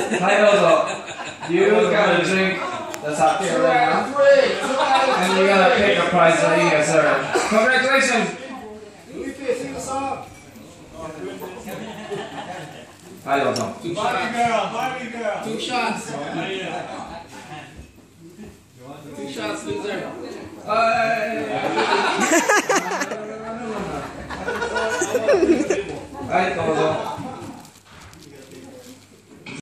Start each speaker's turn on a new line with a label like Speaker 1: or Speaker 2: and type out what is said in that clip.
Speaker 1: はい、どうぞ。You gotta drink the sake right now. And you gotta pick a prize that you guys earned. Congratulations! はい、どうぞ。
Speaker 2: Barbie girl.
Speaker 3: 2 shots. 2 shots, loser.
Speaker 1: はい、どうぞ。